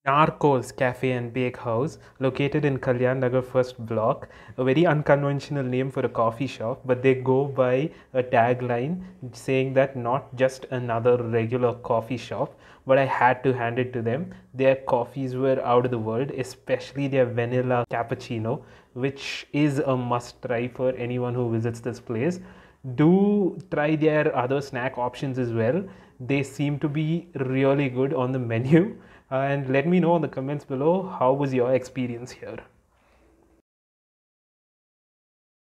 Narcos Cafe and Bake House, located in Kalyan Nagar first block. A very unconventional name for a coffee shop, but they go by a tagline saying that not just another regular coffee shop, but I had to hand it to them. Their coffees were out of the world, especially their vanilla cappuccino, which is a must try for anyone who visits this place. Do try their other snack options as well. They seem to be really good on the menu. And let me know in the comments below how was your experience here.